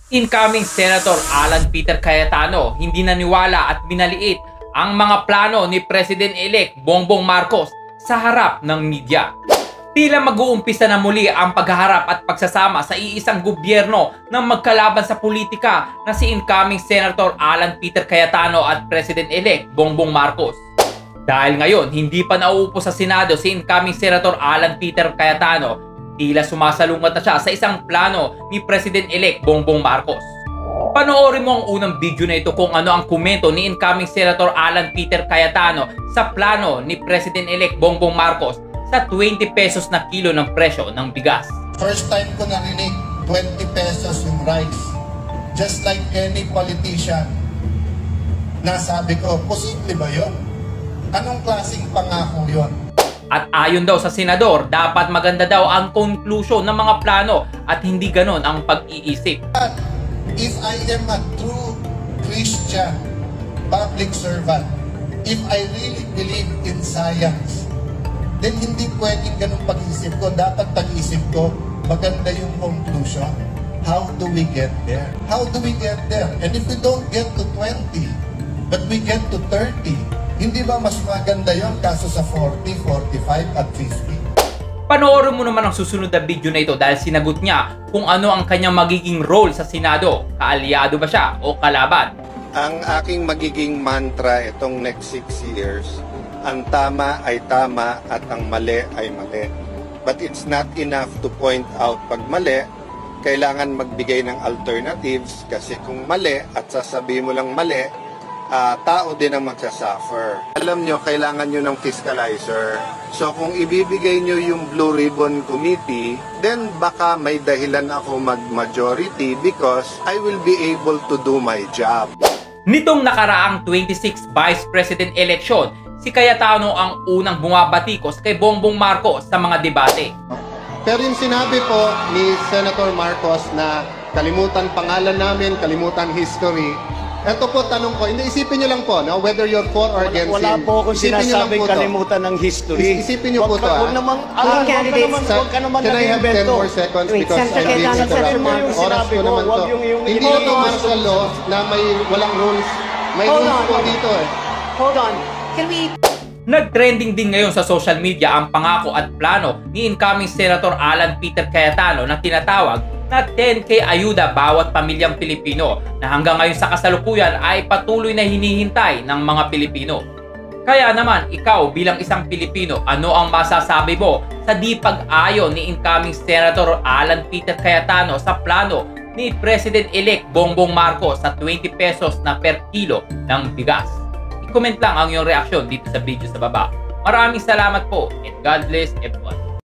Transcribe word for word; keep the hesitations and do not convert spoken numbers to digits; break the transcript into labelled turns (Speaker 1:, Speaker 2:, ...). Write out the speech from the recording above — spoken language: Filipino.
Speaker 1: Incoming Senator Alan Peter Cayetano hindi naniwala at binaliit ang mga plano ni President-elect Bongbong Marcos sa harap ng media. Tila mag-uumpisa na muli ang paghaharap at pagsasama sa iisang gobyerno ng magkalaban sa politika na si incoming Senator Alan Peter Cayetano at President-elect Bongbong Marcos. Dahil ngayon hindi pa nauupo sa Senado si incoming Senator Alan Peter Cayetano, tila sumasalungat na siya sa isang plano ni President-elect Bongbong Marcos. Panoorin mo ang unang video na ito kung ano ang komento ni incoming Senator Alan Peter Cayetano sa plano ni President-elect Bongbong Marcos sa twenty pesos na kilo ng presyo ng bigas.
Speaker 2: First time ko narinig twenty pesos yung rice. Just like any politician. Nasabi ko, posible ba yun? Anong klaseng pangako yun?
Speaker 1: At ayon daw sa senador, dapat maganda daw ang conclusion ng mga plano at hindi ganon ang pag-iisip.
Speaker 2: But if I am a true Christian public servant, if I really believe in science, then hindi pwedeng ganun pag-isip ko. Dapat pag-isip ko, maganda yung conclusion. How do we get there? How do we get there? And if we don't get to twenty, but we get to thirty, hindi ba mas maganda yon kaso sa forty, forty-five at fifty?
Speaker 1: Panoorin mo naman ang susunod na video na ito dahil sinagot niya kung ano ang kanyang magiging role sa Senado. Kaalyado ba siya o kalaban?
Speaker 2: Ang aking magiging mantra itong next six years, ang tama ay tama at ang mali ay mali. But it's not enough to point out pag mali, kailangan magbigay ng alternatives kasi kung mali at sasabihin mo lang mali, Uh, tao din ang magsasuffer. Alam nyo, kailangan nyo ng fiscalizer. So kung ibibigay nyo yung Blue Ribbon Committee, then baka may dahilan ako mag-majority because I will be able to do my job.
Speaker 1: Nitong nakaraang twenty-six Vice President election, si Cayetano ang unang bumabatikos kay Bongbong Marcos sa mga debate.
Speaker 2: Pero yung sinabi po ni Senator Marcos na kalimutan pangalan namin, kalimutan history, ito po tanong ko, hindi isipin nyo lang po, no? Whether you're for or against
Speaker 3: Wala
Speaker 2: him.
Speaker 3: po akong sinasabing kalimutan ng history.
Speaker 2: Is isipin nyo po ito, ah.
Speaker 3: Huwag namang, alam, huwag ka naman, huwag ka naman
Speaker 2: Can I have ten
Speaker 3: nag-invento.
Speaker 2: more seconds
Speaker 4: Wait,
Speaker 2: because
Speaker 4: Senator
Speaker 2: I'm being
Speaker 4: Cayetano,
Speaker 2: interrupted.
Speaker 4: Senator Marcos.
Speaker 2: Oras ko naman to.
Speaker 3: Huwag yung- yung-
Speaker 2: Hindi
Speaker 3: yung-
Speaker 2: ito martial law na may walang rules. May
Speaker 4: Hold
Speaker 2: rules
Speaker 4: on,
Speaker 2: po
Speaker 4: hold on.
Speaker 2: dito eh.
Speaker 4: Hold on. Can we...
Speaker 1: Nag-trending din ngayon sa social media ang pangako at plano ni incoming Senator Alan Peter Cayetano na tinatawag na ten K ayuda bawat pamilyang Pilipino na hanggang ngayon sa kasalukuyan ay patuloy na hinihintay ng mga Pilipino. Kaya naman, ikaw bilang isang Pilipino, ano ang masasabi mo sa di pag-ayon ni incoming Senator Alan Peter Cayetano sa plano ni President-elect Bongbong Marcos sa twenty pesos na per kilo ng bigas? I-comment lang ang iyong reaksyon dito sa video sa baba. Maraming salamat po and God bless everyone.